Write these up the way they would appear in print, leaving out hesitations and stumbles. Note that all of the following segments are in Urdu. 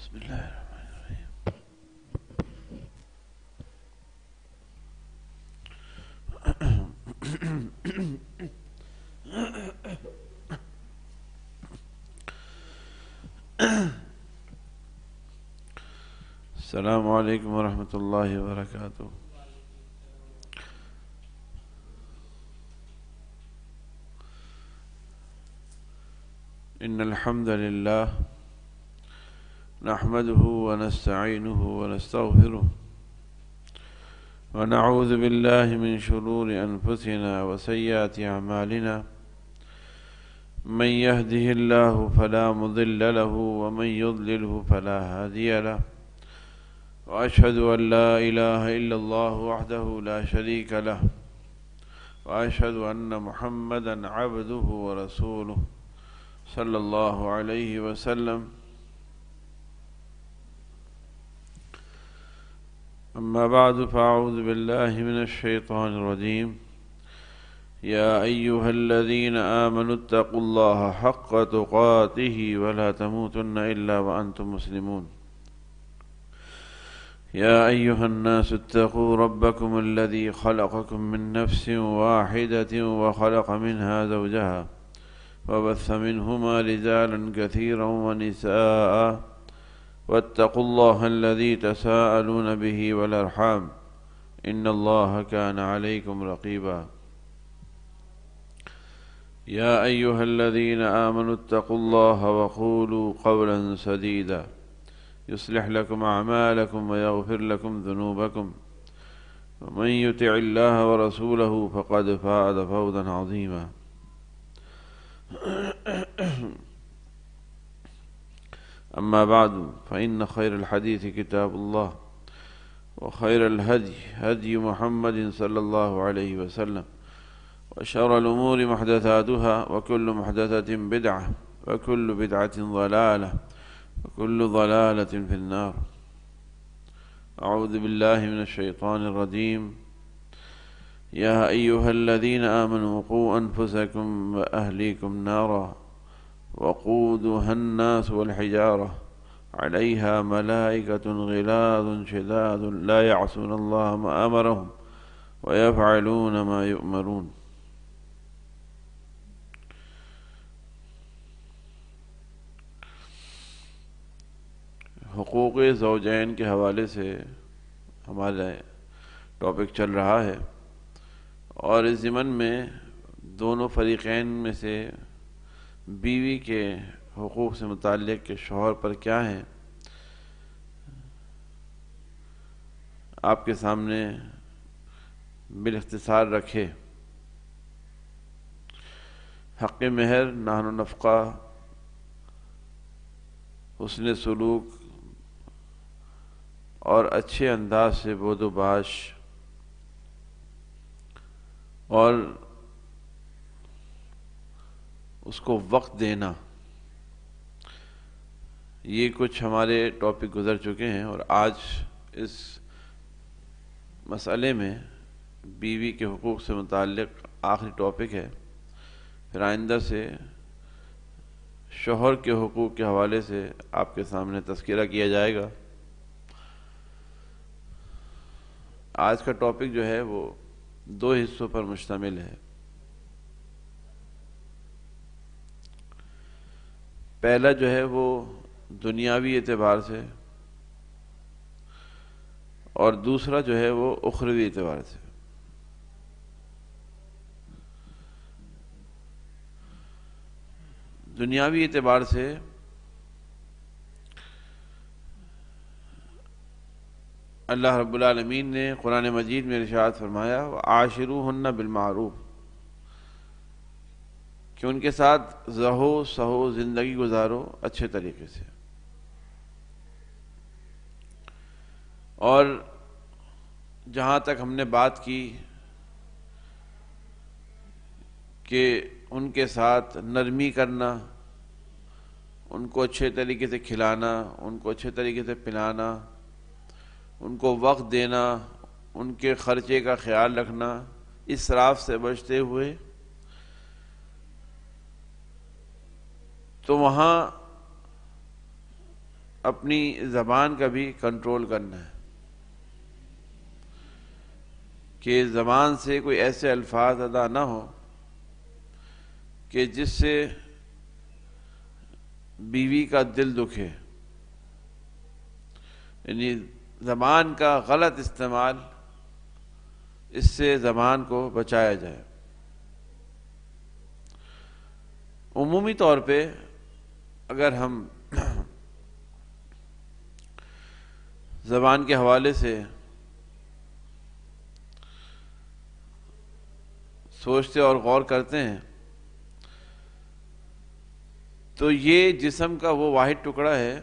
بسم الله الرحمن الرحيم. السلام عليكم ورحمة الله وبركاته. إن الحمد لله نحمده ونستعينه ونستغفره ونعوذ بالله من شرور أنفسنا وسيئات أعمالنا من يهده الله فلا مضل له ومن يضلله فلا هادي له وأشهد أن لا إله إلا الله وحده لا شريك له وأشهد أن محمدا عبده ورسوله صلى الله عليه وسلم. أما بعد فأعوذ بالله من الشيطان الرجيم. يا أيها الذين آمنوا اتقوا الله حق تقاته ولا تموتن إلا وأنتم مسلمون. يا أيها الناس اتقوا ربكم الذي خلقكم من نفس واحدة وخلق منها زوجها وبث منهما رجالا كثيرا ونساء واتقوا الله الذي تساءلون به والأرحام إن الله كان عليكم رقيبا. يا أيها الذين آمنوا اتقوا الله وقولوا قولا سديدا يصلح لكم أعمالكم ويغفر لكم ذنوبكم ومن يطع الله ورسوله فقد فاز فوزا عظيما. أما بعد فإن خير الحديث كتاب الله وخير الهدي هدي محمد صلى الله عليه وسلم وشر الأمور محدثاتها وكل محدثة بدعة وكل بدعة ضلالة وكل ضلالة في النار. أعوذ بالله من الشيطان الرجيم. يا أيها الذين آمنوا قوا أنفسكم وأهليكم نارا وقودها الناس والحجارة عليها ملائكة غلاظ شداد لا يعصون الله ما أمرهم ويفعلون ما يؤمرون. حقوق زوجین کے حوالے سے ہمارا ٹاپک چل رہا ہے اور اس ضمن میں دونوں فریقین میں سے بیوی کے حقوق سے متعلق کہ شوہر پر کیا ہیں آپ کے سامنے بالاختصار رکھے. حق مہر، نحن و نفقہ، حسن سلوک اور اچھے انداز سے بود و باش اور اس کو وقت دینا، یہ کچھ ہمارے ٹاپک گزر چکے ہیں اور آج اس مسئلے میں بیوی کے حقوق سے متعلق آخری ٹاپک ہے. پھر آئندہ سے شوہر کے حقوق کے حوالے سے آپ کے سامنے تذکرہ کیا جائے گا. آج کا ٹاپک جو ہے وہ دو حصوں پر مشتمل ہے. پہلا جو ہے وہ دنیاوی اعتبار سے اور دوسرا جو ہے وہ اخروی اعتبار سے. دنیاوی اعتبار سے اللہ رب العالمین نے قرآن مجید میں ارشاد فرمایا وعاشروہن بالمعروف کہ ان کے ساتھ رہو سہو زندگی گزارو اچھے طریقے سے. اور جہاں تک ہم نے بات کی کہ ان کے ساتھ نرمی کرنا، ان کو اچھے طریقے سے کھلانا، ان کو اچھے طریقے سے پلانا، ان کو وقت دینا، ان کے خرچے کا خیال رکھنا، اسراف سے بچتے ہوئے، تو وہاں اپنی زبان کا بھی کنٹرول کرنا ہے کہ زبان سے کوئی ایسے الفاظ ادا نہ ہو کہ جس سے بیوی کا دل دکھے، یعنی زبان کا غلط استعمال، اس سے زبان کو بچایا جائے۔ عمومی طور پہ اگر ہم زبان کے حوالے سے سوچتے اور غور کرتے ہیں تو یہ جسم کا وہ واحد ٹکڑا ہے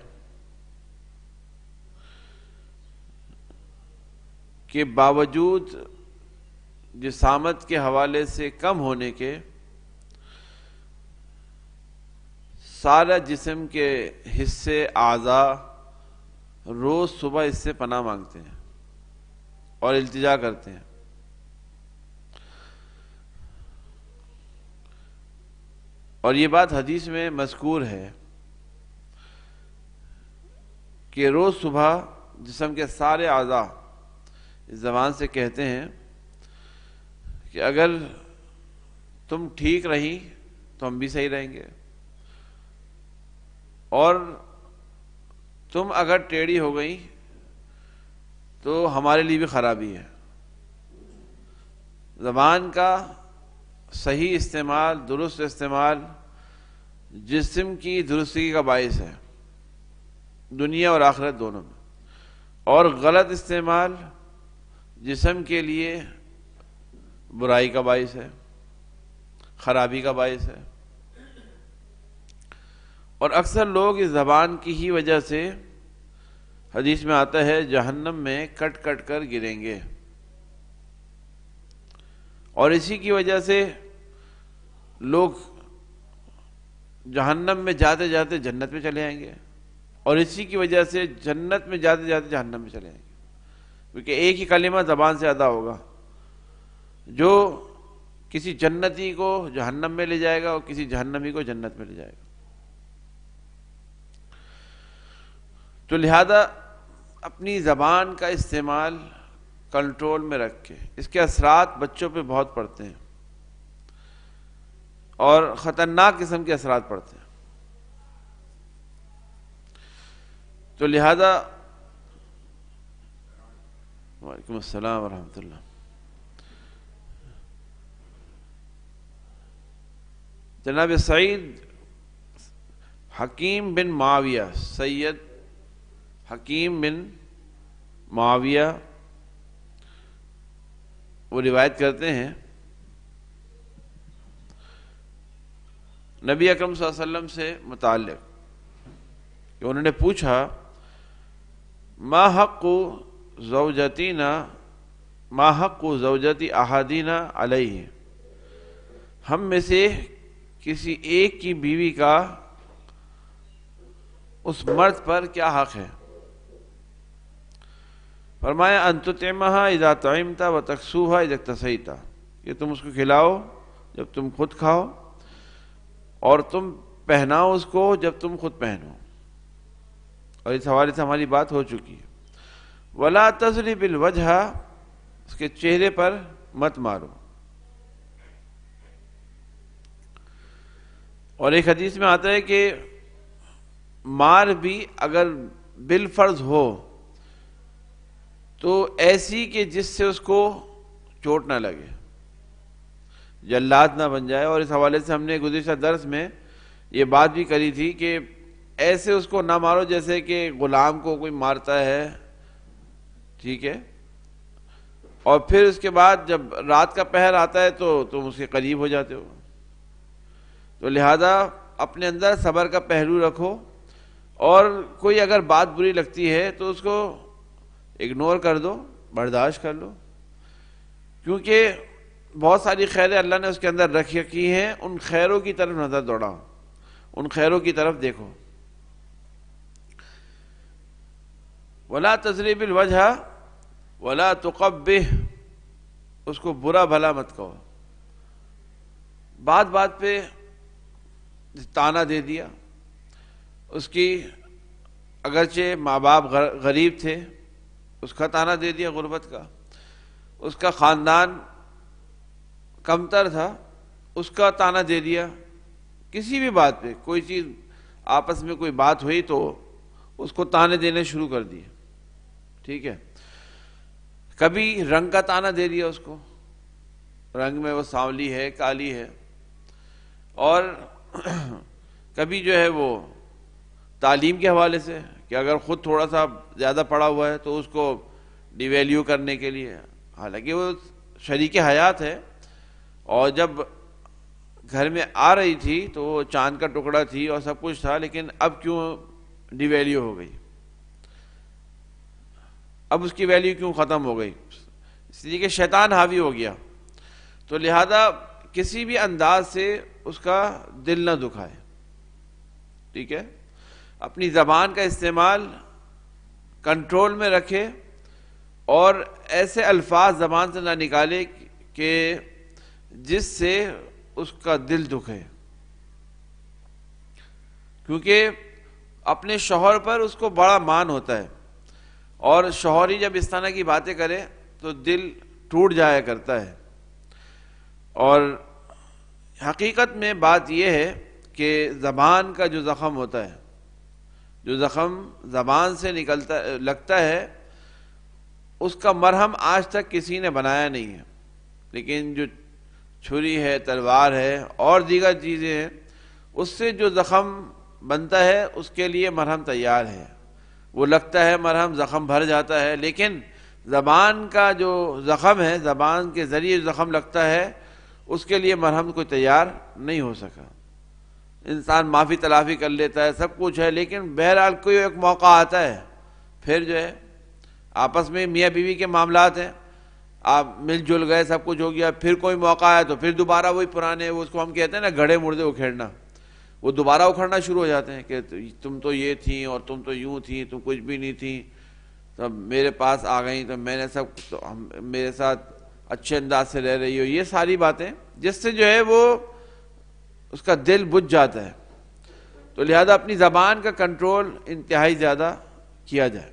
کہ باوجود جسامت کے حوالے سے کم ہونے کے سارا جسم کے حصے، اعضاء روز صبح اس سے پناہ مانگتے ہیں اور التجا کرتے ہیں۔ اور یہ بات حدیث میں مذکور ہے کہ روز صبح جسم کے سارے اعضاء اس زبان سے کہتے ہیں کہ اگر تم ٹھیک رہی تو ہم بھی صحیح رہیں گے، اور تم اگر ٹیڑھی ہو گئی تو ہمارے لیے بھی خرابی ہے۔ زبان کا صحیح استعمال، درست استعمال جسم کی درستگی کا باعث ہے، دنیا اور آخرت دونوں میں، اور غلط استعمال جسم کے لیے برائی کا باعث ہے، خرابی کا باعث ہے۔ اور اکثر لوگ اس زبان کی ہی وجہ سے، حدیث میں آتا ہے، جہنم میں کٹ کٹ کر گریں گے، اور اسی کی وجہ سے لوگ جہنم میں جاتے جاتے جنت میں چلے آئیں گے، اور اسی کی وجہ سے جنت میں جاتے جاتے جہنم میں چلے آئیں گے، کیونکہ ایک ہی کلمہ زبان سے ادا ہوگا جو کسی جنتی کو جہنم میں لے جائے گا اور کسی جہنمی کو جنت میں لے جائے گا۔ تو لہذا اپنی زبان کا استعمال کنٹرول میں رکھ کے، اس کے اثرات بچوں پہ بہت پڑتے ہیں اور خطرناک قسم کے اثرات پڑتے ہیں۔ تو لہذا وعلیکم السلام ورحمۃ اللہ۔ جناب سعید حکیم بن معاویہ، سید حکیم بن معاویہ، وہ روایت کرتے ہیں نبی اکرم صلی اللہ علیہ وسلم سے متعلق کہ انہوں نے پوچھا، ما حق زوجتینا، ما حق زوجتی احدینا علیہ، ہم میں سے کسی ایک کی بیوی کا اس مرد پر کیا حق ہے؟ فرمایا، ان تطعمھا اذا طعمت وتکسوھا اذا اکتسیت، کہ تم اس کو کھلاؤ جب تم خود کھاؤ، اور تم پہناؤ اس کو جب تم خود پہنو۔ اور اس حوالے سے ہماری بات ہو چکی ہے۔ ولا تضرب الوجہ، اس کے چہرے پر مت مارو۔ اور ایک حدیث میں آتا ہے کہ مار بھی اگر بالفرض ہو تو ایسی کہ جس سے اس کو چوٹ نہ لگے، جلاد نہ بن جائے۔ اور اس حوالے سے ہم نے گزشتہ درس میں یہ بات بھی کری تھی کہ ایسے اس کو نہ مارو جیسے کہ غلام کو کوئی مارتا ہے، ٹھیک ہے، اور پھر اس کے بعد جب رات کا پہر آتا ہے تو تم اس کے قریب ہو جاتے ہو۔ تو لہذا اپنے اندر صبر کا پہلو رکھو، اور کوئی اگر بات بری لگتی ہے تو اس کو اگنور کر دو، برداشت کر لو، کیونکہ بہت ساری خیریں اللہ نے اس کے اندر رکھی ہیں، ان خیروں کی طرف نظر دوڑاؤ، ان خیروں کی طرف دیکھو۔ ولا تضرب الوجہ ولا تقبح، اس کو برا بھلا مت کہو، بات بات پہ تانا دے دیا، اس کی اگرچہ ماں باپ غریب تھے، اس کا طعنہ دے دیا غربت کا، اس کا خاندان کمتر تھا، اس کا طعنہ دے دیا، کسی بھی بات پہ کوئی چیز آپس میں کوئی بات ہوئی تو اس کو طعنے دینے شروع کر دیے، ٹھیک ہے. کبھی رنگ کا طعنہ دے دیا اس کو، رنگ میں وہ سانولی ہے، کالی ہے، اور کبھی جو ہے وہ تعلیم کے حوالے سے کہ اگر خود تھوڑا سا زیادہ پڑھا ہوا ہے تو اس کو ڈی ویلیو کرنے کے لیے، حالانکہ وہ شریک حیات ہے، اور جب گھر میں آ رہی تھی تو وہ چاند کا ٹکڑا تھی اور سب کچھ تھا، لیکن اب کیوں ڈی ویلیو ہو گئی، اب اس کی ویلیو کیوں ختم ہو گئی؟ اس لیے کہ شیطان حاوی ہو گیا. تو لہذا کسی بھی انداز سے اس کا دل نہ دکھائے، ٹھیک ہے. اپنی زبان کا استعمال کنٹرول میں رکھے اور ایسے الفاظ زبان سے نہ نکالے کہ جس سے اس کا دل دکھے، کیونکہ اپنے شوہر پر اس کو بڑا مان ہوتا ہے، اور شوہر ہی جب اس طرح کی باتیں کرے تو دل ٹوٹ جایا کرتا ہے. اور حقیقت میں بات یہ ہے کہ زبان کا جو زخم ہوتا ہے، جو زخم زبان سے لگتا ہے، اس کا مرہم آج تک کسی نے بنایا نہیں ہے. لیکن جو چھری ہے، تلوار ہے اور دیگر چیزیں ہیں، اس سے جو زخم بنتا ہے اس کے لیے مرہم تیار ہے، وہ لگتا ہے مرہم، زخم بھر جاتا ہے. لیکن زبان کا جو زخم ہے، زبان کے ذریعے جو زخم لگتا ہے، اس کے لیے مرہم کوئی تیار نہیں ہو سکا. انسان معافی تلافی کر لیتا ہے، سب کچھ ہے، لیکن بہرحال کوئی ایک موقع آتا ہے، پھر جو ہے آپس میں میاں بیوی کے معاملات ہیں، آپ مل جل گئے، سب کچھ ہو گیا، پھر کوئی موقع آیا تو پھر دوبارہ وہی پرانے، وہ اس کو ہم کہتے ہیں نا گھڑے مردے اکھیڑنا، وہ دوبارہ اکھڑنا شروع ہو جاتے ہیں کہ تم تو یہ تھیں اور تم تو یوں تھیں، تم کچھ بھی نہیں تھیں، تب میرے پاس آ گئیں تو میں نے تو میرے ساتھ اچھے انداز سے رہ رہی ہو، یہ ساری باتیں جس سے جو ہے وہ اس کا دل بجھ جاتا ہے. تو لہذا اپنی زبان کا کنٹرول انتہائی زیادہ کیا جائے.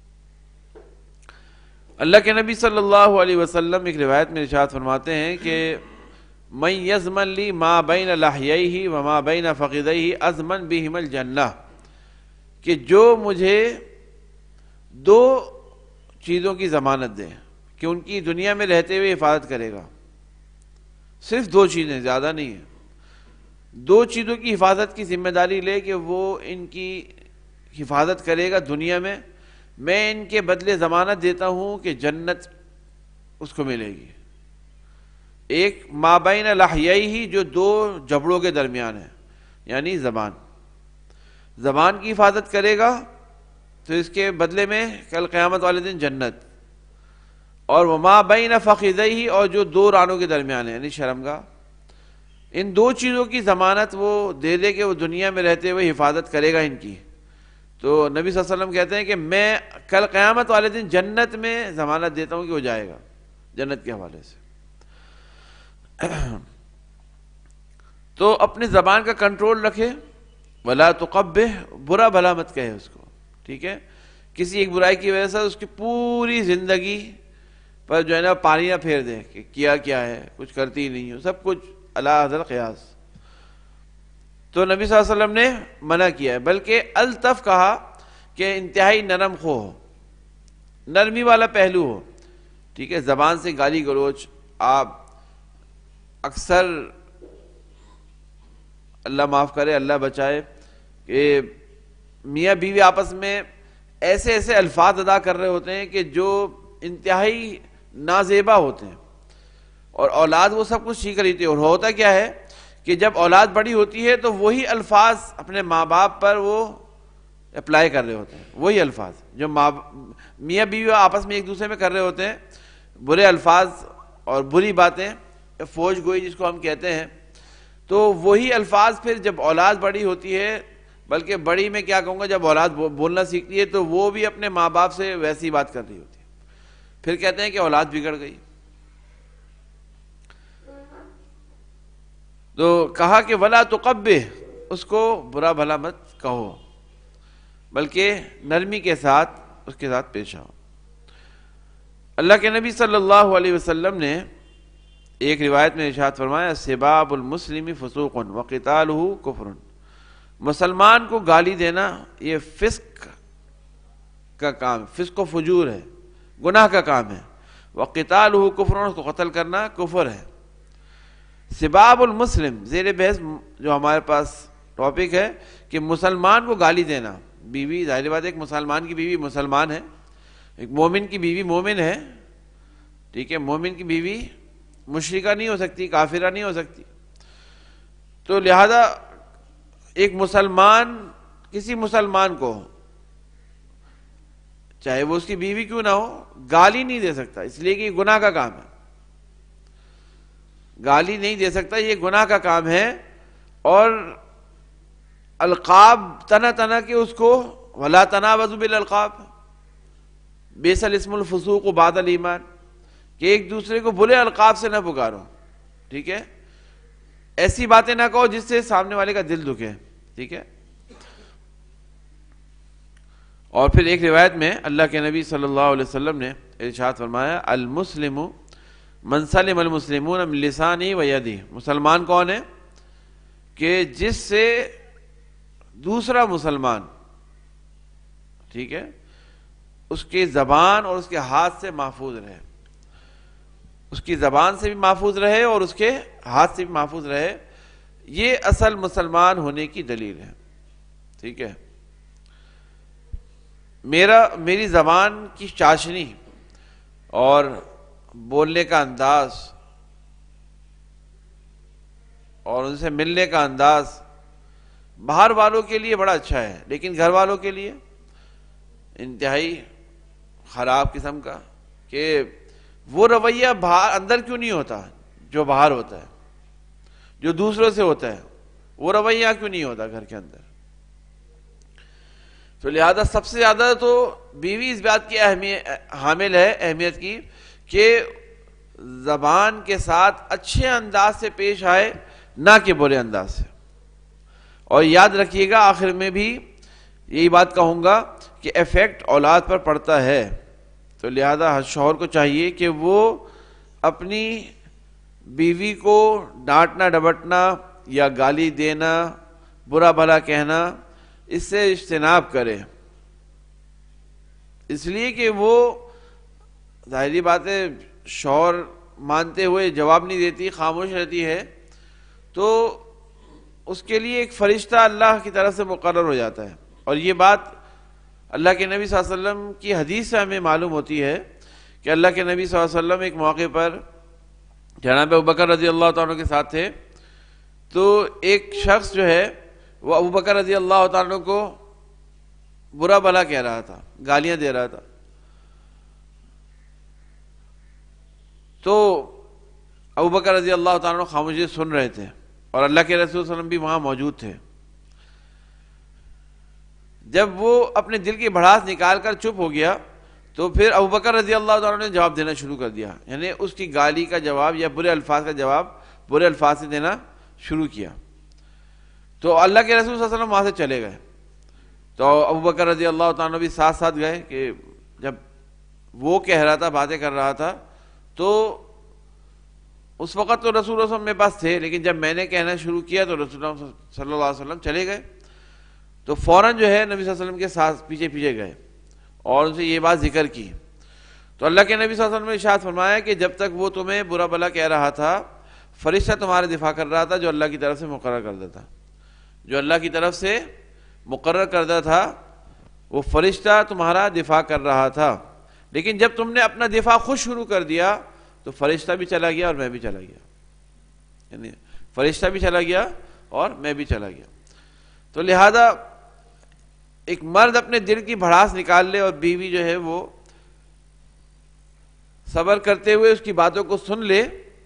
اللہ کے نبی صلی اللہ علیہ وسلم ایک روایت میں ارشاد فرماتے ہیں کہ من یضمن لی ما بین لحییہ وما بین فخذیہ اضمن بہم الجنہ، کہ جو مجھے دو چیزوں کی ضمانت دے کہ ان کی دنیا میں رہتے ہوئے حفاظت کرے گا. صرف دو چیزیں، زیادہ نہیں ہیں، دو چیزوں کی حفاظت کی ذمہ داری لے کہ وہ ان کی حفاظت کرے گا دنیا میں ان کے بدلے ضمانت دیتا ہوں کہ جنت اس کو ملے گی. ایک ما بین لحییہ، جو دو جبڑوں کے درمیان ہے، یعنی زبان کی حفاظت کرے گا تو اس کے بدلے میں کل قیامت والے دن جنت. اور وما بین فخذیہ، اور جو دو رانوں کے درمیان ہے یعنی شرمگاہ، ان دو چیزوں کی ضمانت وہ دے کہ وہ دنیا میں رہتے ہوئے حفاظت کرے گا ان کی. تو نبی صلی اللہ علیہ وسلم کہتے ہیں کہ میں کل قیامت والے دن جنت میں ضمانت دیتا ہوں کہ وہ جائے گا جنت کے حوالے سے. تو اپنی زبان کا کنٹرول رکھے، ولا تقبح، برا بھلا مت کہے اس کو، ٹھیک ہے. کسی ایک برائی کی وجہ سے اس کی پوری زندگی پر جو ہے نا پانی نہ پھیر دے کہ کیا ہے، کچھ کرتی ہی نہیں ہو، سب کچھ اللہ حضر قیاس. تو نبی صلی اللہ علیہ وسلم نے منع کیا ہے، بلکہ الطف کہا کہ انتہائی نرم خو ہو، نرمی والا پہلو ہو، ٹھیک ہے. زبان سے گالی گلوچ، آپ اکثر اللہ معاف کرے، اللہ بچائے، کہ میاں بیوی آپس میں ایسے الفاظ ادا کر رہے ہوتے ہیں کہ جو انتہائی نازیبا ہوتے ہیں، اور اولاد وہ سب کچھ سیکھ رہی تھی. اور ہوتا کیا ہے کہ جب اولاد بڑی ہوتی ہے تو وہی الفاظ اپنے ماں باپ پر وہ اپلائی کر رہے ہوتے ہیں، وہی الفاظ جو میاں بیوی آپس میں ایک دوسرے میں کر رہے ہوتے ہیں، برے الفاظ اور بری باتیں، فوج گوئی جس کو ہم کہتے ہیں. تو وہی الفاظ پھر جب اولاد بڑی ہوتی ہے، بلکہ بڑی میں کیا کہوں گا، جب اولاد بولنا سیکھتی ہے تو وہ بھی اپنے ماں باپ سے ویسی بات کر رہی ہوتی ہے، پھر کہتے ہیں کہ اولاد بگڑ گئی. تو کہا کہ ولا تقبح، اس کو برا بھلا مت کہو. بلکہ نرمی کے ساتھ اس کے ساتھ پیش آؤ۔ اللہ کے نبی صلی اللہ علیہ وسلم نے ایک روایت میں ارشاد فرمایا سباب المسلم فسوق وقتالہ کفر، مسلمان کو گالی دینا یہ فسق کا کام، فسق و فجور ہے، گناہ کا کام ہے، وقتالہ کفر، اس کو قتل کرنا کفر ہے۔ سباب المسلم زیر بحث جو ہمارے پاس ٹاپک ہے کہ مسلمان کو گالی دینا، بیوی ظاہر بات ہے ایک مسلمان کی بیوی مسلمان ہے، ایک مومن کی بیوی مومن ہے، ٹھیک ہے، مومن کی بیوی مشرکہ نہیں ہو سکتی، کافرہ نہیں ہو سکتی، تو لہذا ایک مسلمان کسی مسلمان کو چاہے وہ اس کی بیوی کیوں نہ ہو گالی نہیں دے سکتا، اس لیے کہ یہ گناہ کا کام ہے، گالی نہیں دے سکتا، یہ گناہ کا کام ہے۔ اور القاب تنا تنا کے اس کو ولا تنابزوا بالالقاب بئس الاسم الفسوق بعد الایمان، کہ ایک دوسرے کو برے القاب سے نہ پکارو، ٹھیک ہے، ایسی باتیں نہ کہو جس سے سامنے والے کا دل دکھے، ٹھیک ہے۔ اور پھر ایک روایت میں اللہ کے نبی صلی اللہ علیہ وسلم نے ارشاد فرمایا المسلم من سلم المسلمون من لسانہ و یدہ، مسلمان کون ہے کہ جس سے دوسرا مسلمان، ٹھیک ہے، اس کی زبان اور اس کے ہاتھ سے محفوظ رہے، اس کی زبان سے بھی محفوظ رہے اور اس کے ہاتھ سے بھی محفوظ رہے، یہ اصل مسلمان ہونے کی دلیل ہے، ٹھیک ہے۔ میری زبان کی چاشنی اور بولنے کا انداز اور ان سے ملنے کا انداز باہر والوں کے لیے بڑا اچھا ہے، لیکن گھر والوں کے لیے انتہائی خراب قسم کا، کہ وہ رویہ باہر اندر کیوں نہیں ہوتا جو باہر ہوتا ہے، جو دوسروں سے ہوتا ہے وہ رویہ کیوں نہیں ہوتا گھر کے اندر۔ تو لہذا سب سے زیادہ تو بیوی اس بات کی حامل ہے اہمیت کی کہ زبان کے ساتھ اچھے انداز سے پیش آئے، نہ کہ برے انداز سے۔ اور یاد رکھیے گا آخر میں بھی یہی بات کہوں گا کہ ایفیکٹ اولاد پر پڑتا ہے، تو لہذا ہر شوہر کو چاہیے کہ وہ اپنی بیوی کو ڈانٹنا ڈبٹنا یا گالی دینا، برا بھلا کہنا، اس سے اجتناب کرے، اس لیے کہ وہ ظاہری بات ہے شوہر مانتے ہوئے جواب نہیں دیتی، خاموش رہتی ہے، تو اس کے لیے ایک فرشتہ اللہ کی طرف سے مقرر ہو جاتا ہے۔ اور یہ بات اللہ کے نبی صلی اللہ علیہ وسلم کی حدیث سے ہمیں معلوم ہوتی ہے کہ اللہ کے نبی صلی اللہ علیہ وسلم ایک موقع پر جناب ابوبکر رضی اللہ تعالیٰ عنہ کے ساتھ تھے، تو ایک شخص جو ہے وہ ابوبکر رضی اللہ تعالیٰ عنہ کو برا بھلا کہہ رہا تھا، گالیاں دے رہا تھا، تو ابوبکر رضی اللہ تعالیٰ عنہ خاموشی سن رہے تھے اور اللہ کے رسول صلی اللہ علیہ وسلم بھی وہاں موجود تھے۔ جب وہ اپنے دل کی بھڑاس نکال کر چپ ہو گیا تو پھر ابوبکر رضی اللہ تعالیٰ نے جواب دینا شروع کر دیا، یعنی اس کی گالی کا جواب یا برے الفاظ کا جواب برے الفاظ سے دینا شروع کیا۔ تو اللہ کے رسول صلی اللہ علیہ وسلم وہاں سے چلے گئے، تو ابوبکر رضی اللہ تعالیٰ بھی ساتھ ساتھ گئے کہ جب وہ کہہ رہا تھا، باتیں کر رہا تھا، تو اس وقت تو رسول اللہ صلی اللہ علیہ وسلم میرے پاس تھے، لیکن جب میں نے کہنا شروع کیا تو رسول اللہ صلی اللہ علیہ وسلم چلے گئے، تو فوراً جو ہے نبی صلی اللہ علیہ وسلم کے ساتھ پیچھے پیچھے گئے اور ان سے یہ بات ذکر کی۔ تو اللہ کے نبی صلی اللہ علیہ وسلم نے ارشاد فرمایا کہ جب تک وہ تمہیں برا بھلا کہہ رہا تھا، فرشتہ تمہارے دفاع کر رہا تھا جو اللہ کی طرف سے مقرر کردہ تھا، جو اللہ کی طرف سے مقرر کردہ تھا، وہ فرشتہ تمہارا دفاع کر رہا تھا، لیکن جب تم نے اپنا دفاع خود شروع کر دیا تو فرشتہ بھی چلا گیا اور میں بھی چلا گیا، یعنی فرشتہ بھی چلا گیا اور میں بھی چلا گیا۔ تو لہذا ایک مرد اپنے دل کی بھڑاس نکال لے اور بیوی جو ہے وہ صبر کرتے ہوئے اس کی باتوں کو سن لے،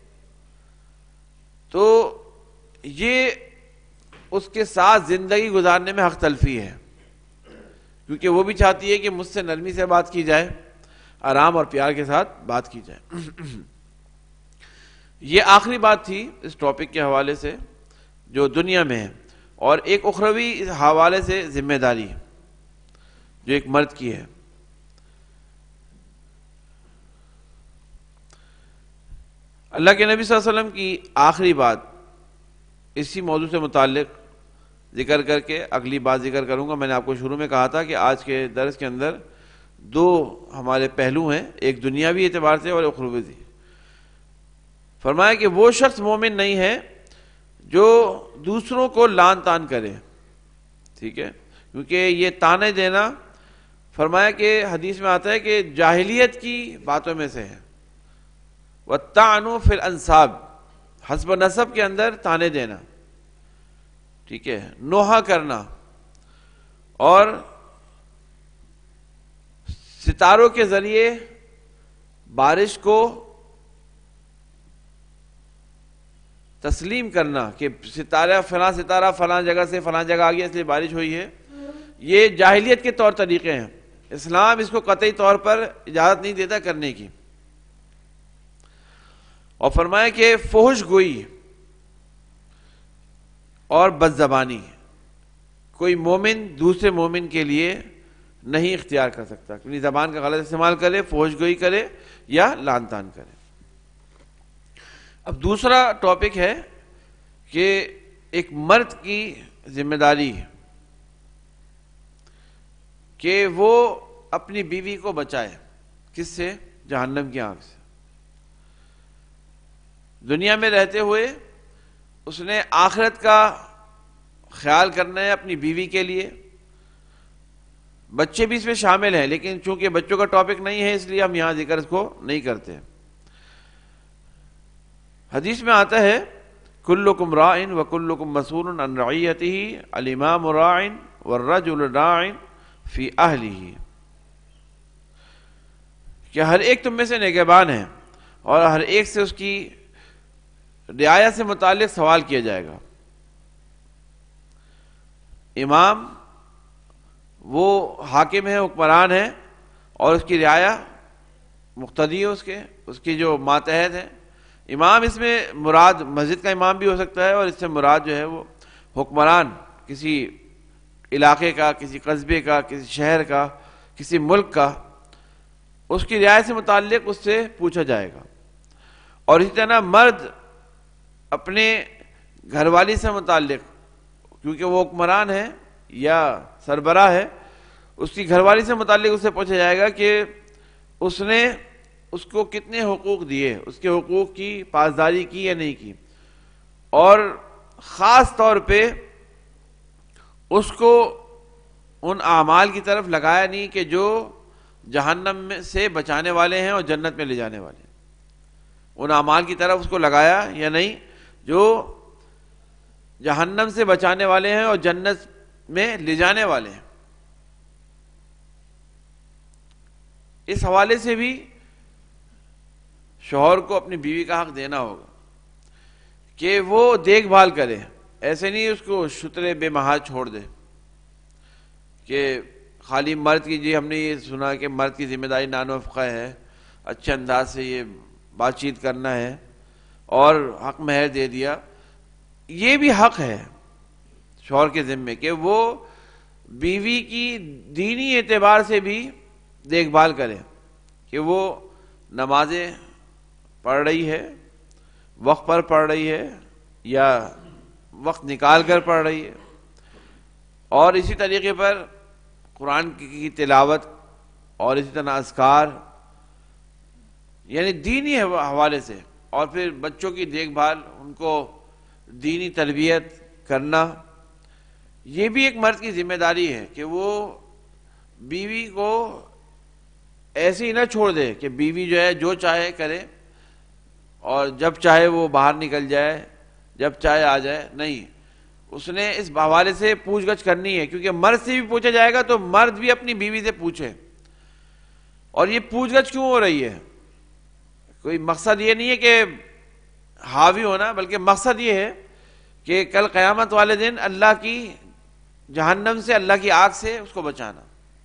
تو یہ اس کے ساتھ زندگی گزارنے میں حق تلفی ہے، کیونکہ وہ بھی چاہتی ہے کہ مجھ سے نرمی سے بات کی جائے، آرام اور پیار کے ساتھ بات کی جائے۔ یہ آخری بات تھی اس ٹاپک کے حوالے سے جو دنیا میں ہے، اور ایک اخروی حوالے سے ذمہ داری۔ جو ایک مرد کی ہے. اللہ کے نبی صلی اللہ علیہ وسلم کی آخری بات اسی موضوع سے متعلق ذکر کر کے اگلی بات ذکر کروں گا. میں نے آپ کو شروع میں کہا تھا کہ آج کے درس کے اندر دو ہمارے پہلو ہیں، ایک دنیاوی اعتبار سے اور اخروی. فرمایا کہ وہ شخص مومن نہیں ہے جو دوسروں کو لعن طعن کرے. ٹھیک ہے، کیونکہ یہ طعنے دینا فرمایا کہ حدیث میں آتا ہے کہ جاہلیت کی باتوں میں سے ہے. وَالطَّعْنُ فِي الْأَنْسَابِ، حسب نسب کے اندر طعنے دینا، ٹھیک ہے، نوحہ کرنا، اور ستاروں کے ذریعے بارش کو تسلیم کرنا کہ فلاں ستارہ فلاں جگہ سے فلاں جگہ آ گیا اس لیے بارش ہوئی ہے. یہ جاہلیت کے طور طریقے ہیں. اسلام اس کو قطعی طور پر اجازت نہیں دیتا کرنے کی. اور فرمایا کہ فحش گوئی اور بد زبانی کوئی مومن دوسرے مومن کے لیے نہیں اختیار کر سکتا. اپنی زبان کا غلط استعمال کرے، فحش گوئی کرے یا لعن طعن کرے. اب دوسرا ٹاپک ہے کہ ایک مرد کی ذمہ داری کہ وہ اپنی بیوی کو بچائے. کس سے؟ جہنم کی آگ سے. دنیا میں رہتے ہوئے اس نے آخرت کا خیال کرنا ہے اپنی بیوی کے لیے. بچے بھی اس میں شامل ہیں، لیکن چونکہ بچوں کا ٹاپک نہیں ہے اس لیے ہم یہاں ذکر اس کو نہیں کرتے. حدیث میں آتا ہے کلکم راعٍ وکلکم مسئول عن رعیتہ، الامام راعٍ والرجل راعٍ فی اہلہ، کہ ہر ایک تم میں سے نگہبان ہے اور ہر ایک سے اس کی رعایا سے متعلق سوال کیا جائے گا. امام وہ حاکم ہے، حکمران ہے، اور اس کی رعایا مقتدی ہے، اس کی جو ماتحت ہے. امام اس میں مراد مسجد کا امام بھی ہو سکتا ہے، اور اس سے مراد جو ہے وہ حکمران کسی علاقے کا، کسی قصبے کا، کسی شہر کا، کسی ملک کا. اس کی رعایا سے متعلق اس سے پوچھا جائے گا. اور اسی طرح مرد اپنے گھر والی سے متعلق، کیونکہ وہ حکمران ہے یا سربراہ ہے، اس کی گھر والی سے متعلق اس سے پوچھا جائے گا کہ اس نے اس کو کتنے حقوق دیے، اس کے حقوق کی پاسداری کی یا نہیں کی. اور خاص طور پہ اس کو ان اعمال کی طرف لگایا نہیں کہ جو جہنم میں سے بچانے والے ہیں اور جنت میں لے جانے والے ہیں. ان اعمال کی طرف اس کو لگایا یا نہیں جو جہنم سے بچانے والے ہیں اور جنت میں لے جانے والے ہیں. اس حوالے سے بھی شوہر کو اپنی بیوی کا حق دینا ہوگا کہ وہ دیکھ بھال کرے. ایسے نہیں اس کو شترے بے محاذ چھوڑ دے کہ خالی مرد کی، جی ہم نے یہ سنا کہ مرد کی ذمہ داری نان و نفقہ ہے، اچھے انداز سے یہ بات چیت کرنا ہے اور حق مہر دے دیا. یہ بھی حق ہے شوہر کے ذمے کہ وہ بیوی کی دینی اعتبار سے بھی دیکھ بھال کرے کہ وہ نمازیں پڑھ رہی ہے، وقت پر پڑھ رہی ہے یا وقت نکال کر پڑھ رہی ہے، اور اسی طریقے پر قرآن کی تلاوت اور اسی طرح اذکار، یعنی دینی حوالے سے. اور پھر بچوں کی دیکھ بھال، ان کو دینی تربیت کرنا، یہ بھی ایک مرد کی ذمہ داری ہے کہ وہ بیوی کو ایسے ہی نہ چھوڑ دے کہ بیوی جو ہے جو چاہے کرے اور جب چاہے وہ باہر نکل جائے، جب چاہے آ جائے. نہیں، اس نے اس حوالے سے پوچھ گچھ کرنی ہے، کیونکہ مرد سے بھی پوچھا جائے گا تو مرد بھی اپنی بیوی سے پوچھے. اور یہ پوچھ گچھ کیوں ہو رہی ہے؟ کوئی مقصد یہ نہیں ہے کہ حاوی ہونا، بلکہ مقصد یہ ہے کہ کل قیامت والے دن اللہ کی جہنم سے، اللہ کی آگ سے اس کو بچانا.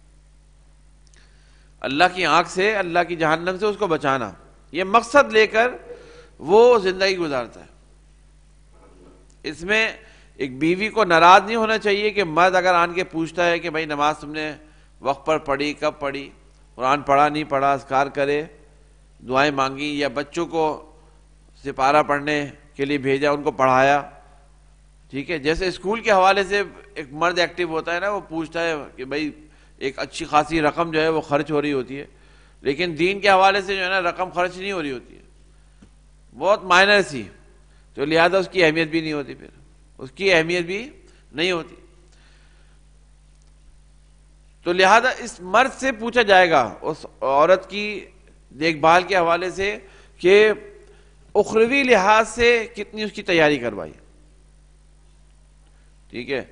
اللہ کی آگ سے، اللہ کی جہنم سے اس کو بچانا، یہ مقصد لے کر وہ زندگی گزارتا ہے. اس میں ایک بیوی کو ناراض نہیں ہونا چاہیے کہ مرد اگر آن کے پوچھتا ہے کہ بھائی نماز تم نے وقت پر پڑھی، کب پڑھی، قرآن پڑھا نہیں پڑھا، اذکار کرے، دعائیں مانگی، یا بچوں کو سپارہ پڑھنے کے لیے بھیجا، ان کو پڑھایا. ٹھیک ہے، جیسے اسکول کے حوالے سے ایک مرد ایکٹیو ہوتا ہے نا، وہ پوچھتا ہے کہ بھائی ایک اچھی خاصی رقم جو ہے وہ خرچ ہو رہی ہوتی ہے، لیکن دین کے حوالے سے جو ہے نا رقم خرچ نہیں ہو رہی ہوتی ہے، بہت مائنر سی، تو لہذا اس کی اہمیت بھی نہیں ہوتی، پھر اس کی اہمیت بھی نہیں ہوتی. تو لہذا اس مرد سے پوچھا جائے گا اس عورت کی دیکھ بھال کے حوالے سے کہ اخروی لحاظ سے کتنی اس کی تیاری کروائی. ٹھیک ہے،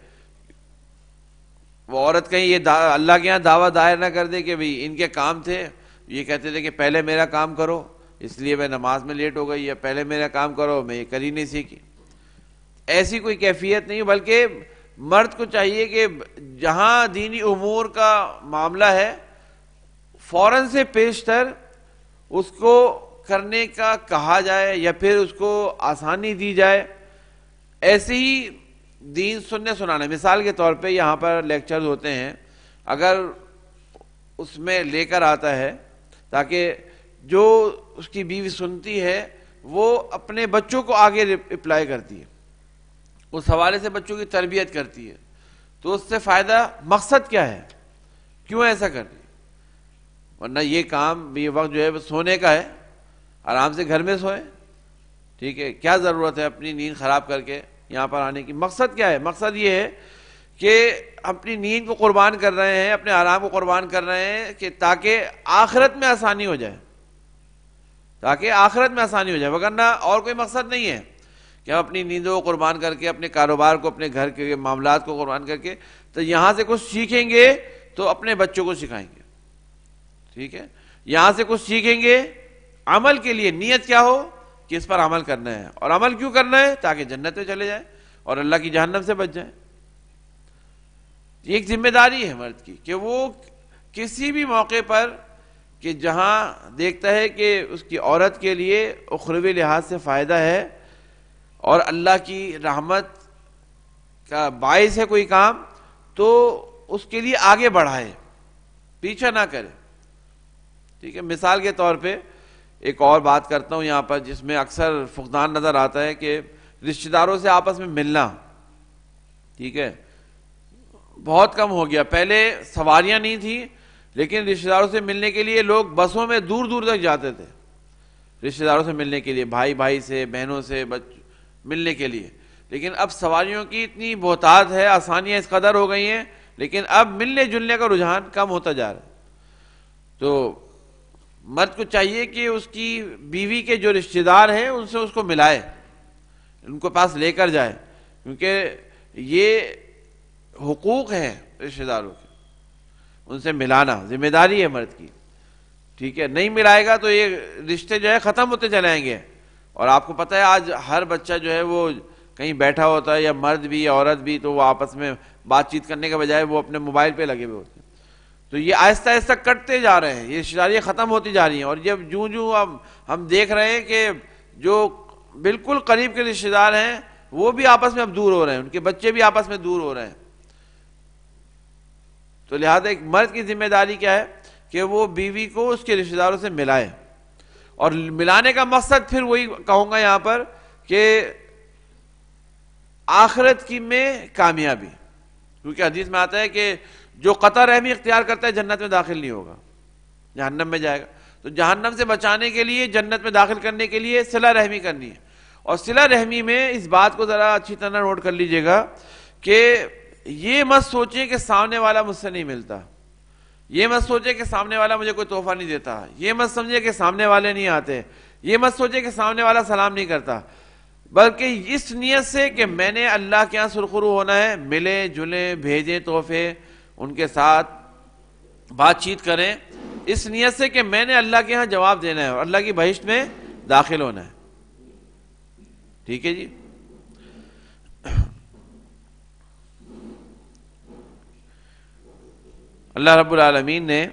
وہ عورت کہیں یہ اللہ کے یہاں دعویٰ دائر نہ کر دے کہ بھئی ان کے کام تھے، یہ کہتے تھے کہ پہلے میرا کام کرو اس لیے میں نماز میں لیٹ ہو گئی، یا پہلے میرا کام کرو میں یہ کر ہی نہیں سیکھی. ایسی کوئی کیفیت نہیں، بلکہ مرد کو چاہیے کہ جہاں دینی امور کا معاملہ ہے فوراً سے پیشتر اس کو کرنے کا کہا جائے یا پھر اس کو آسانی دی جائے. ایسے ہی دین سننے سنانا، مثال کے طور پہ یہاں پر لیکچرز ہوتے ہیں، اگر اس میں لے کر آتا ہے تاکہ جو اس کی بیوی سنتی ہے وہ اپنے بچوں کو آگے اپلائی کرتی ہے، اس حوالے سے بچوں کی تربیت کرتی ہے، تو اس سے فائدہ مقصد کیا ہے، کیوں ایسا کر رہی ہے؟ ورنہ یہ کام یہ وقت جو ہے وہ سونے کا ہے، آرام سے گھر میں سوئے. ٹھیک ہے، کیا ضرورت ہے اپنی نیند خراب کر کے یہاں پر آنے کی؟ مقصد کیا ہے؟ مقصد یہ ہے کہ اپنی نیند کو قربان کر رہے ہیں، اپنے آرام کو قربان کر رہے ہیں کہ تاکہ آخرت میں آسانی ہو جائے، تاکہ آخرت میں آسانی ہو جائے. وگرنہ اور کوئی مقصد نہیں ہے کہ ہم اپنی نیندوں کو قربان کر کے، اپنے کاروبار کو، اپنے گھر کے معاملات کو قربان کر کے تو یہاں سے کچھ سیکھیں گے تو اپنے بچوں کو سکھائیں گے. ٹھیک ہے، یہاں سے کچھ سیکھیں گے عمل کے لیے، نیت کیا ہو کہ اس پر عمل کرنا ہے، اور عمل کیوں کرنا ہے؟ تاکہ جنت میں چلے جائیں اور اللہ کی جہنم سے بچ جائیں. یہ ایک ذمہ داری ہے مرد کی کہ وہ کسی بھی موقع پر کہ جہاں دیکھتا ہے کہ اس کی عورت کے لیے اخروی لحاظ سے فائدہ ہے اور اللہ کی رحمت کا باعث ہے کوئی کام، تو اس کے لیے آگے بڑھائے، پیچھا نہ کرے. ٹھیک ہے، مثال کے طور پہ ایک اور بات کرتا ہوں یہاں پر جس میں اکثر فقدان نظر آتا ہے کہ رشتہ داروں سے آپس میں ملنا. ٹھیک ہے، بہت کم ہو گیا. پہلے سواریاں نہیں تھیں لیکن رشتہ داروں سے ملنے کے لیے لوگ بسوں میں دور دور تک جاتے تھے، رشتہ داروں سے ملنے کے لیے، بھائی بھائی سے، بہنوں سے ملنے کے لیے. لیکن اب سواریوں کی اتنی بہتات ہے، آسانیاں اس قدر ہو گئی ہیں، لیکن اب ملنے جلنے کا رجحان کم ہوتا جا رہا ہے. تو مرد کو چاہیے کہ اس کی بیوی کے جو رشتہ دار ہیں ان سے اس کو ملائے، ان کو پاس لے کر جائے، کیونکہ یہ حقوق ہیں رشتہ داروں کے، ان سے ملانا ذمہ داری ہے مرد کی. ٹھیک ہے، نہیں ملائے گا تو یہ رشتے جو ہے ختم ہوتے چلے جائیں گے. اور آپ کو پتہ ہے آج ہر بچہ جو ہے وہ کہیں بیٹھا ہوتا ہے، یا مرد بھی یا عورت بھی، تو وہ آپس میں بات چیت کرنے کے بجائے وہ اپنے موبائل پہ لگے ہوئے ہوتے ہیں. تو یہ آہستہ آہستہ کٹتے جا رہے ہیں، یہ رشتہ داریاں ختم ہوتی جا رہی ہیں. اور جب جوں جوں اب ہم دیکھ رہے ہیں کہ جو بالکل قریب کے رشتہ دار ہیں وہ بھی آپس میں اب دور ہو رہے ہیں، ان کے بچے بھی آپس میں دور ہو رہے ہیں. تو لہذا ایک مرد کی ذمہ داری کیا ہے کہ وہ بیوی کو اس کے رشتہ داروں سے ملائے. اور ملانے کا مقصد پھر وہی کہوں گا یہاں پر کہ آخرت کی میں کامیابی. کیونکہ حدیث میں آتا ہے کہ جو قطع رحمی اختیار کرتا ہے جنت میں داخل نہیں ہوگا، جہنم میں جائے گا. تو جہنم سے بچانے کے لیے، جنت میں داخل کرنے کے لیے صلہ رحمی کرنی ہے. اور صلہ رحمی میں اس بات کو ذرا اچھی طرح نوٹ کر لیجئے گا کہ یہ مت سوچیں کہ سامنے والا مجھ سے نہیں ملتا، یہ مت سوچیں کہ سامنے والا مجھے کوئی تحفہ نہیں دیتا، یہ مت سمجھے کہ سامنے والے نہیں آتے، یہ مت سوچیں کہ سامنے والا سلام نہیں کرتا، بلکہ اس نیت سے کہ میں نے اللہ کے یہاں سرخرو ہونا ہے، ملیں جلیں، بھیجیں تحفے، ان کے ساتھ بات چیت کریں، اس نیت سے کہ میں نے اللہ کے یہاں جواب دینا ہے اور اللہ کی بہشت میں داخل ہونا ہے. ٹھیک ہے جی. اللہ رب العالمین نے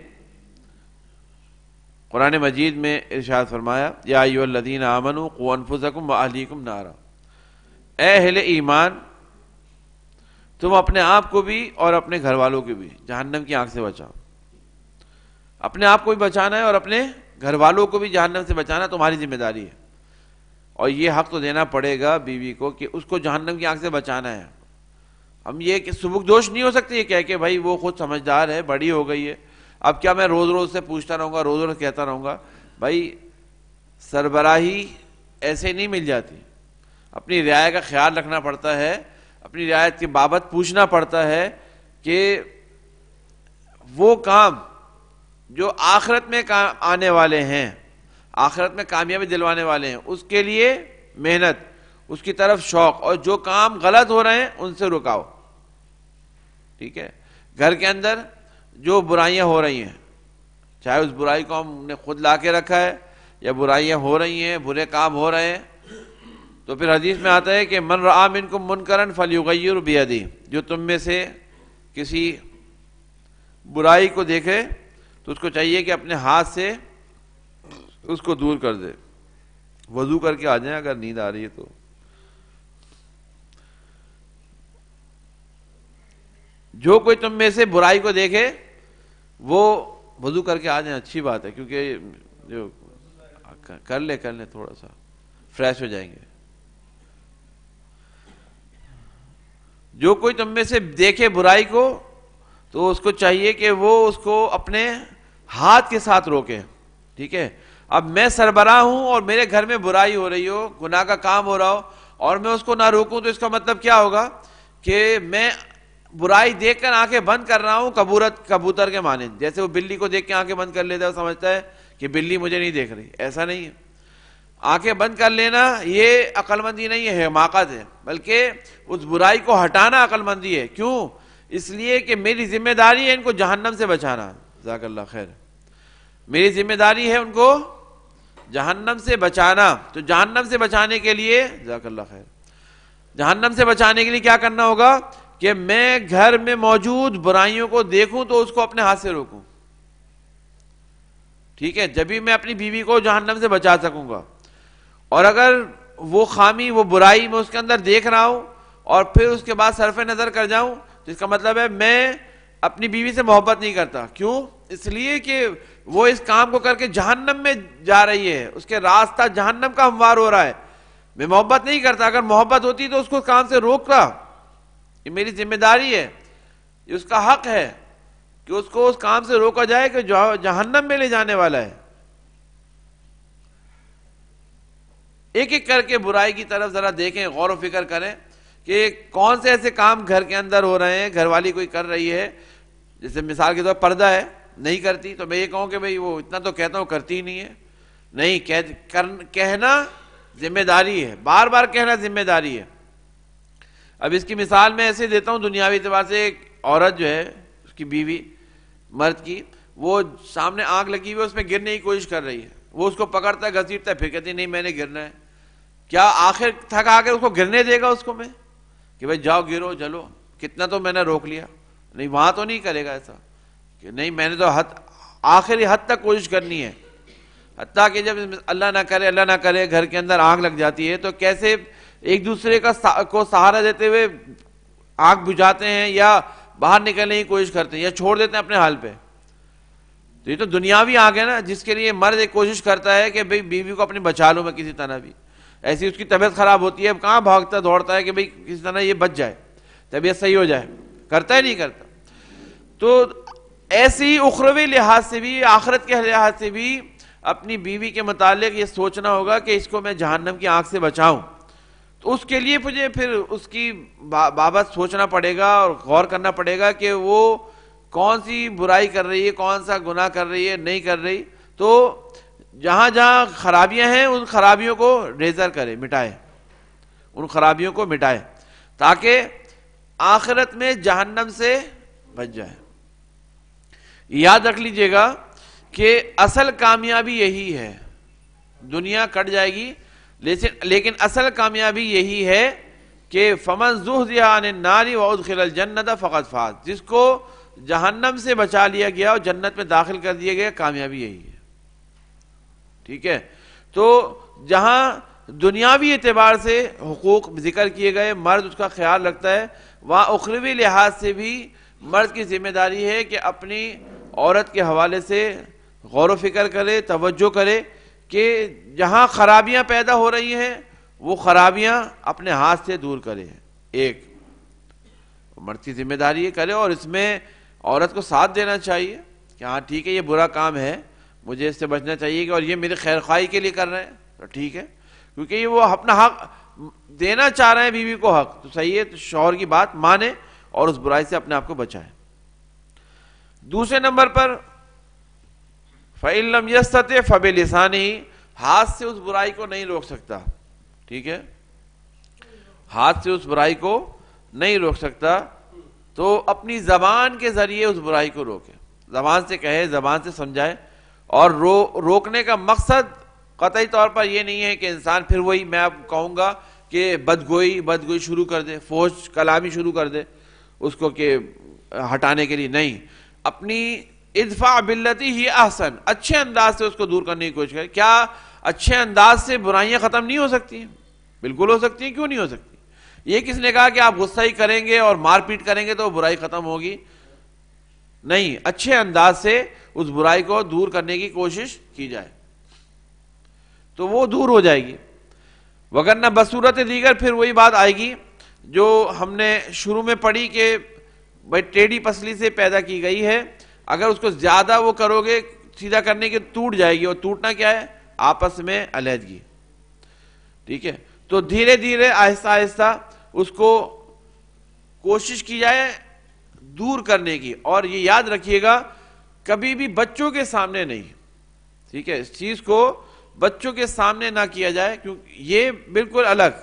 قرآن مجید میں ارشاد فرمایا، یا ایھا الذین آمنوا قوا انفسکم واہلیکم نارا، اے اہل ایمان تم اپنے آپ کو بھی اور اپنے گھر والوں کو بھی جہنم کی آگ سے بچاؤ. اپنے آپ کو بھی بچانا ہے اور اپنے گھر والوں کو بھی جہنم سے بچانا تمہاری ذمہ داری ہے. اور یہ حق تو دینا پڑے گا بیوی کو کہ اس کو جہنم کی آنکھ سے بچانا ہے. ہم یہ کہ سبک دوش نہیں ہو سکتے یہ کہہ کہ بھائی وہ خود سمجھدار ہے, بڑی ہو گئی ہے, اب کیا میں روز روز سے پوچھتا رہوں گا, روز روز کہتا رہوں گا. بھائی سربراہی ایسے نہیں مل جاتی, اپنی رعایا کا خیال رکھنا پڑتا ہے, اپنی رعایت کی بابت پوچھنا پڑتا ہے کہ وہ کام جو آخرت میں آنے والے ہیں, آخرت میں کامیابی دلوانے والے ہیں, اس کے لیے محنت, اس کی طرف شوق, اور جو کام غلط ہو رہے ہیں ان سے رکاؤ. ٹھیک ہے, گھر کے اندر جو برائیاں ہو رہی ہیں, چاہے اس برائی کو ہم نے خود لا کے رکھا ہے یا برائیاں ہو رہی ہیں, برے کام ہو رہے ہیں, تو پھر حدیث میں آتا ہے کہ من رآ منکم منکرا فلیغیر بیدہ, جو تم میں سے کسی برائی کو دیکھے تو اس کو چاہیے کہ اپنے ہاتھ سے اس کو دور کر دے. وضو کر کے آ جائیں اگر نیند آ رہی ہے تو. جو کوئی تم میں سے برائی کو دیکھے وہ وضو کر کے آ جائیں, اچھی بات ہے, کیونکہ جو کر لیں تھوڑا سا فریش ہو جائیں گے. جو کوئی تم میں سے دیکھے برائی کو تو اس کو چاہیے کہ وہ اس کو اپنے ہاتھ کے ساتھ روکے. ٹھیک ہے, اب میں سربراہ ہوں اور میرے گھر میں برائی ہو رہی ہو, گناہ کا کام ہو رہا ہو, اور میں اس کو نہ روکوں تو اس کا مطلب کیا ہوگا کہ میں برائی دیکھ کر آنکھیں بند کر رہا ہوں کبوتر کے مانند. جیسے وہ بلی کو دیکھ کے آنکھیں بند کر لیتا ہے, وہ سمجھتا ہے کہ بلی مجھے نہیں دیکھ رہی. ایسا نہیں ہے. آنکھیں بند کر لینا یہ عقل مندی نہیں ہے, حماقت ہے, بلکہ اس برائی کو ہٹانا عقل مندی ہے. کیوں؟ اس لیے کہ میری ذمہ داری ہے ان کو جہنم سے بچانا. جزاک اللہ خیر. میری ذمہ داری ہے ان کو جہنم سے بچانا. تو جہنم سے بچانے کے لیے, جزاک اللہ خیر, جہنم سے بچانے کے لیے کیا کرنا ہوگا کہ میں گھر میں موجود برائیوں کو دیکھوں تو اس کو اپنے ہاتھ سے روکوں. ٹھیک ہے, جبھی میں اپنی بیوی کو جہنم سے بچا سکوں گا. اور اگر وہ خامی, وہ برائی میں اس کے اندر دیکھ رہا ہوں اور پھر اس کے بعد صرف نظر کر جاؤں تو اس کا مطلب ہے میں اپنی بیوی سے محبت نہیں کرتا. کیوں؟ اس لیے کہ وہ اس کام کو کر کے جہنم میں جا رہی ہے, اس کے راستہ جہنم کا ہموار ہو رہا ہے. میں محبت نہیں کرتا. اگر محبت ہوتی تو اس کو کام سے روکتا. یہ میری ذمہ داری ہے, یہ اس کا حق ہے کہ اس کو اس کام سے روکا جائے کہ جو جہنم میں لے جانے والا ہے. ایک ایک کر کے برائی کی طرف ذرا دیکھیں, غور و فکر کریں کہ کون سے ایسے کام گھر کے اندر ہو رہے ہیں, گھر والی کوئی کر رہی ہے, جیسے مثال کے طور پر پردہ ہے, نہیں کرتی, تو میں یہ کہوں کہ بھئی وہ اتنا تو کہتا ہوں کرتی ہی نہیں ہے. نہیں, کہنا ذمہ داری ہے, بار بار کہنا ذمہ داری ہے. اب اس کی مثال میں ایسے دیتا ہوں دنیاوی اعتبار سے. ایک عورت جو ہے, اس کی بیوی مرد کی, وہ سامنے آگ لگی ہوئی, اس میں گرنے کی کوشش کر رہی ہے. وہ اس کو پکڑتا ہے, گھسیٹتا ہے, پھر کہتی ہے نہیں میں نے گرنا ہے. کیا آخر تھک آ کے اس کو گرنے دے گا اس کو میں کہ بھائی جاؤ گرو چلو, کتنا تو میں نے روک لیا. نہیں, وہاں تو نہیں کرے گا ایسا کہ نہیں میں نے تو آخری حد تک کوشش کرنی ہے. حتیٰ کہ جب اللہ نہ کرے گھر کے اندر آگ لگ جاتی ہے تو کیسے ایک دوسرے کو سہارا دیتے ہوئے آگ بجھاتے ہیں یا باہر نکلنے کی کوشش کرتے ہیں یا چھوڑ دیتے ہیں اپنے حال پہ. تو یہ تو دنیاوی آگ ہے نا, جس کے لیے مرد ایک کوشش کرتا ہے کہ بھئی بیوی کو اپنی بچا لوں میں کسی طرح بھی. ایسی اس کی طبیعت خراب ہوتی ہے, اب کہاں بھاگتا دوڑتا ہے کہ بھئی کسی طرح یہ بچ جائے, طبیعت صحیح ہو جائے, کرتا ہے نہیں کرتا. تو ایسی اخروی لحاظ سے بھی, آخرت کے لحاظ سے بھی اپنی بیوی کے متعلق یہ سوچنا ہوگا کہ اس کو میں جہنم کی آگ سے بچاؤں. تو اس کے لیے مجھے پھر اس کی بابت سوچنا پڑے گا اور غور کرنا پڑے گا کہ وہ کون سی برائی کر رہی ہے, کون سا گناہ کر رہی ہے, نہیں کر رہی. تو جہاں جہاں خرابیاں ہیں ان خرابیوں کو ریزر کرے, مٹائے, ان خرابیوں کو مٹائے تاکہ آخرت میں جہنم سے بچ جائے. یاد رکھ لیجئے گا کہ اصل کامیابی یہی ہے. دنیا کٹ جائے گی لیکن اصل کامیابی یہی ہے کہ فمن زحزح عن النار وادخل الجنۃ فقد فاز. جس کو جہنم سے بچا لیا گیا اور جنت میں داخل کر دیا گیا, کامیابی یہی ہے. ٹھیک ہے, تو جہاں دنیاوی اعتبار سے حقوق ذکر کیے گئے, مرد اس کا خیال رکھتا ہے, وہاں اخروی لحاظ سے بھی مرد کی ذمہ داری ہے کہ اپنی عورت کے حوالے سے غور و فکر کرے، توجہ کرے کہ جہاں خرابیاں پیدا ہو رہی ہیں وہ خرابیاں اپنے ہاتھ سے دور کرے. ایک مرد کی ذمہ داری یہ کرے، اور اس میں عورت کو ساتھ دینا چاہیے کہ ہاں ٹھیک ہے یہ برا کام ہے، مجھے اس سے بچنا چاہیے کہ، اور یہ میرے خیر خواہی کے لیے کر رہے ہیں تو ٹھیک ہے، کیونکہ یہ وہ اپنا حق دینا چاہ رہے ہیں بیوی کو حق، تو صحیح ہے، تو شوہر کی بات مانے اور اس برائی سے اپنے آپ کو بچائے. دوسرے نمبر پر فَإِن لَمْ يَسْتَطِعْ فَبِلِسَانِهِ، ہاتھ سے اس برائی کو نہیں روک سکتا، ٹھیک ہے، ہاتھ سے اس برائی کو نہیں روک سکتا تو اپنی زبان کے ذریعے اس برائی کو روکے، زبان سے کہے، زبان سے سمجھائے. اور روکنے کا مقصد قطعی طور پر یہ نہیں ہے کہ انسان پھر وہی میں اب کہوں گا کہ بدگوئی شروع کر دے، فحش کلامی شروع کر دے اس کو کہ ہٹانے کے لیے. نہیں، اپنی ادفع باللتی ہی احسن، اچھے انداز سے اس کو دور کرنے کی کوشش کرے. کیا اچھے انداز سے برائیاں ختم نہیں ہو سکتی ہیں؟ بالکل ہو سکتی ہیں، کیوں نہیں ہو سکتی؟ یہ کس نے کہا کہ آپ غصہ ہی کریں گے اور مار پیٹ کریں گے تو برائی ختم ہوگی؟ نہیں، اچھے انداز سے اس برائی کو دور کرنے کی کوشش کی جائے تو وہ دور ہو جائے گی. وگرنہ بصورت دیگر پھر وہی بات آئے گی جو ہم نے شروع میں پڑھی کہ بھائی ٹیڑھی پسلی سے پیدا کی گئی ہے، اگر اس کو زیادہ وہ کرو گے سیدھا کرنے کے ٹوٹ جائے گی، اور ٹوٹنا کیا ہے؟ آپس میں علیحدگی. ٹھیک ہے، تو دھیرے دھیرے آہستہ آہستہ اس کو کوشش کی جائے دور کرنے کی. اور یہ یاد رکھیے گا کبھی بھی بچوں کے سامنے نہیں، ٹھیک ہے، اس چیز کو بچوں کے سامنے نہ کیا جائے، کیونکہ یہ بالکل الگ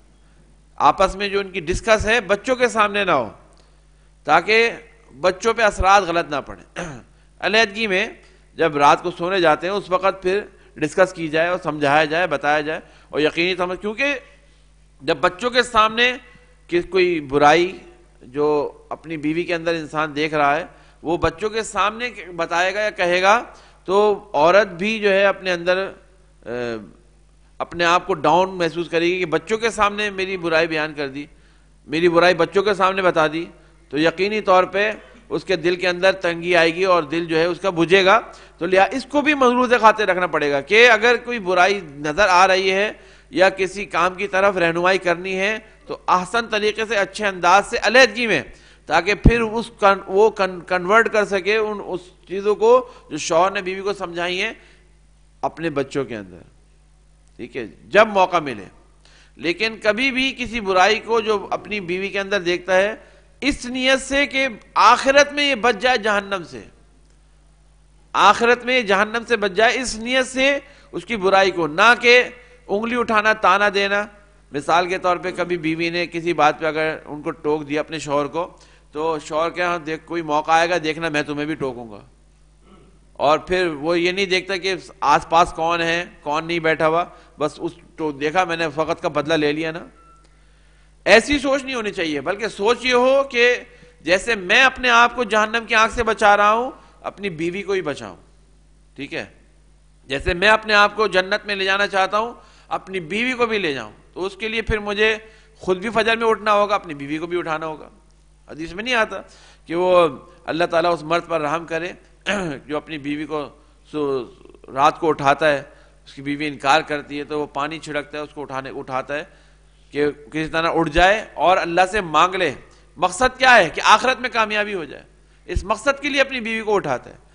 آپس میں جو ان کی ڈسکس ہے بچوں کے سامنے نہ ہو تاکہ بچوں پہ اثرات غلط نہ پڑیں. علیحدگی میں جب رات کو سونے جاتے ہیں اس وقت پھر ڈسکس کی جائے اور سمجھایا جائے، بتایا جائے اور یقینی سمجھ، کیونکہ جب بچوں کے سامنے کہ کوئی برائی جو اپنی بیوی کے اندر انسان دیکھ رہا ہے وہ بچوں کے سامنے بتائے گا یا کہے گا تو عورت بھی جو ہے اپنے اندر اپنے آپ کو ڈاؤن محسوس کرے گی کہ بچوں کے سامنے میری برائی بیان کر دی، میری برائی بچوں کے سامنے بتا دی، تو یقینی طور پہ اس کے دل کے اندر تنگی آئے گی اور دل جو ہے اس کا بجھے گا. تو لہٰذا اس کو بھی ملحوظ خاطر رکھنا پڑے گا کہ اگر کوئی برائی نظر آ رہی ہے یا کسی کام کی طرف رہنمائی کرنی ہے تو احسن طریقے سے اچھے انداز سے علیحدگی میں، تاکہ پھر وہ کنورٹ کر سکے اس چیزوں کو جو شوہر نے بیوی کو سمجھائی ہیں اپنے بچوں کے اندر. ٹھیک ہے، جب موقع ملے. لیکن کبھی بھی کسی برائی کو جو اپنی بیوی کے اندر دیکھتا ہے اس نیت سے کہ آخرت میں یہ بچ جائے جہنم سے، آخرت میں یہ جہنم سے بچ جائے، اس نیت سے اس کی برائی کو، نہ کہ انگلی اٹھانا، تانا دینا. مثال کے طور پہ کبھی بیوی نے کسی بات پہ اگر ان کو ٹوک دیا اپنے شوہر کو، تو شوہر کے ہاں دیکھ کوئی موقع آئے گا دیکھنا میں تمہیں بھی ٹوکوں گا، اور پھر وہ یہ نہیں دیکھتا کہ آس پاس کون ہے کون نہیں بیٹھا ہوا، بس اس دیکھا میں نے اس وقت کا بدلہ لے لیا نا. ایسی سوچ نہیں ہونی چاہیے، بلکہ سوچ یہ ہو کہ جیسے میں اپنے آپ کو جہنم کی آنکھ سے بچا رہا ہوں اپنی بیوی کو ہی بچاؤں. ٹھیک ہے، جیسے میں اپنے آپ کو جنت میں لے جانا چاہتا ہوں اپنی بیوی کو بھی لے جاؤں، تو اس کے لیے پھر مجھے خود بھی فجر میں اٹھنا ہوگا، اپنی بیوی کو بھی اٹھانا ہوگا. حدیث میں نہیں آتا کہ وہ اللہ تعالیٰ اس مرد پر رحم کرے جو اپنی بیوی کو رات کو اٹھاتا ہے، اس کی بیوی انکار کرتی ہے تو وہ پانی چھڑکتا ہے اس کو اٹھاتا ہے کہ کسی طرح اٹھ جائے اور اللہ سے مانگ لے. مقصد کیا ہے؟ کہ آخرت میں کامیابی ہو جائے. اس مقصد کے لیے اپنی بیوی کو اٹھاتا ہے.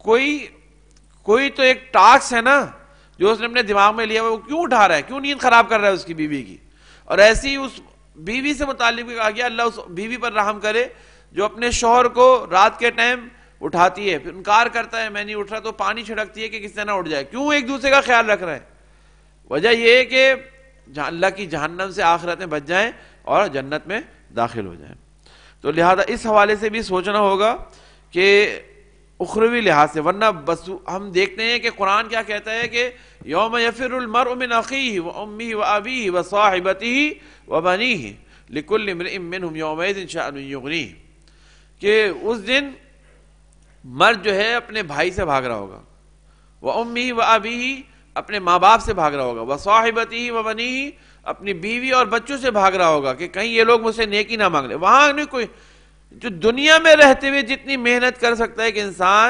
کوئی تو ایک ٹاسک ہے نا جو اس نے اپنے دماغ میں لیا، وہ کیوں اٹھا رہا ہے، کیوں نیند خراب کر رہا ہے اس کی بیوی کی. اور ایسی اس بیوی سے متعلق بھی کہا گیا اللہ اس بیوی پر رحم کرے جو اپنے شوہر کو رات کے ٹائم اٹھاتی ہے، پھر انکار کرتا ہے میں نہیں اٹھ رہا، تو پانی چھڑکتی ہے کہ کس طرح اٹھ جائے. کیوں ایک دوسرے کا خیال رکھ رہے ہیں؟ وجہ یہ ہے کہ اللہ کی جہنم سے آخرت میں بچ جائیں اور جنت میں داخل ہو جائیں. تو لہذا اس حوالے سے بھی سوچنا ہوگا کہ اخروی لحاظ سے، ورنہ بس ہم دیکھتے ہیں کہ قرآن کیا کہتا ہے کہ یوم یفر المرء من اخیہ وامہ وابیہ وصاحبتہ وبنیہ لکل امرئ منہم یومئذ شأن یغنیہ، کہ اس دن مرد جو ہے اپنے بھائی سے بھاگ رہا ہوگا، وامہ وابیہ اپنے ماں باپ سے بھاگ رہا ہوگا، وصاحبتہ وبنیہ اپنی بیوی اور بچوں سے بھاگ رہا ہوگا کہ کہیں یہ لوگ مجھ سے نیکی نہ مانگ لے. وہاں نہیں کوئی جو دنیا میں رہتے ہوئے جتنی محنت کر سکتا ہے کہ انسان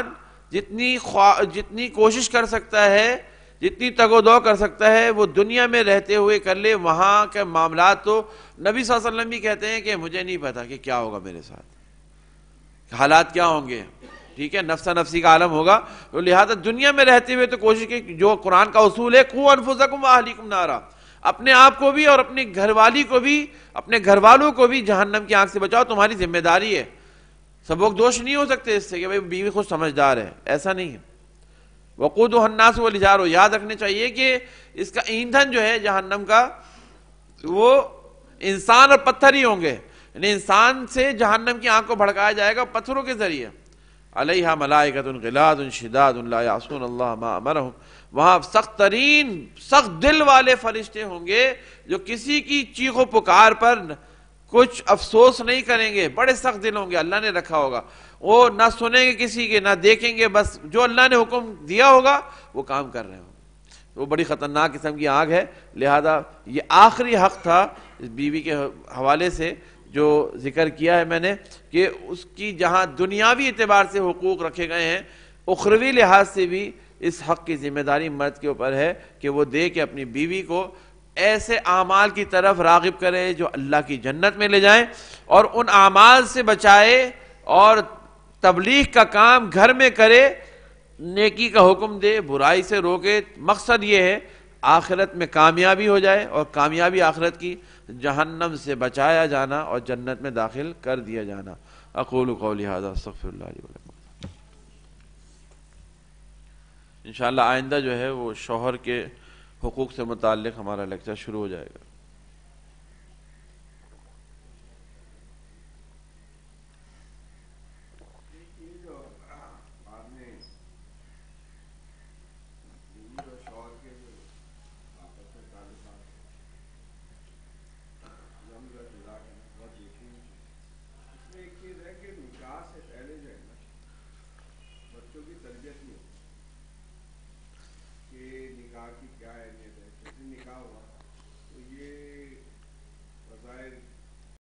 جتنی کوشش کر سکتا ہے، جتنی تگ و دو کر سکتا ہے، وہ دنیا میں رہتے ہوئے کر لے. وہاں کے معاملات تو نبی صلی اللہ علیہ وسلم بھی کہتے ہیں کہ مجھے نہیں پتا کہ کیا ہوگا میرے ساتھ، حالات کیا ہوں گے. ٹھیک ہے، نفسا نفسی کا عالم ہوگا. تو لہذا دنیا میں رہتے ہوئے تو کوشش کی، جو قرآن کا اصول ہے، قوا انفسکم واہلیکم نارا، اپنے آپ کو بھی اور اپنے گھر والی کو بھی، اپنے گھر والوں کو بھی جہنم کی آنکھ سے بچاؤ. تمہاری ذمہ داری ہے. سبق دوش نہیں ہو سکتے اس سے کہ بھئی بیوی خود سمجھدار ہے، ایسا نہیں ہے. وقودها الناس والحجارہ، یاد رکھنے چاہیے کہ اس کا ایندھن جو ہے جہنم کا، وہ انسان اور پتھر ہی ہوں گے. یعنی انسان سے جہنم کی آنکھ کو بھڑکایا جائے گا پتھروں کے ذریعے. علیہا ملائکۃ غلاظ شداد لا یعصون اللہ ما امرہم، وہاں سخت ترین سخت دل والے فرشتے ہوں گے جو کسی کی چیخ و پکار پر کچھ افسوس نہیں کریں گے. بڑے سخت دل ہوں گے، اللہ نے رکھا ہوگا. وہ نہ سنیں گے کسی کے، نہ دیکھیں گے، بس جو اللہ نے حکم دیا ہوگا وہ کام کر رہے ہوں گے. وہ بڑی خطرناک قسم کی آگ ہے. لہذا یہ آخری حق تھا اس بیوی کے حوالے سے جو ذکر کیا ہے میں نے، کہ اس کی جہاں دنیاوی اعتبار سے حقوق رکھے گئے ہیں، اخروی لحاظ سے بھی اس حق کی ذمہ داری مرد کے اوپر ہے کہ وہ دے کہ اپنی بیوی کو ایسے اعمال کی طرف راغب کرے جو اللہ کی جنت میں لے جائیں، اور ان اعمال سے بچائے اور تبلیغ کا کام گھر میں کرے، نیکی کا حکم دے، برائی سے روکے. مقصد یہ ہے آخرت میں کامیابی ہو جائے، اور کامیابی آخرت کی جہنم سے بچایا جانا اور جنت میں داخل کر دیا جانا. اقول قولی ھذا استغفر اللہ لی ولکم. انشاءاللہ آئندہ جو ہے وہ شوہر کے حقوق سے متعلق ہمارا لیکچر شروع ہو جائے گا. نکاح کی کیا اہمیت ہے؟ جیسے نکاح ہوا تو یہ وظائر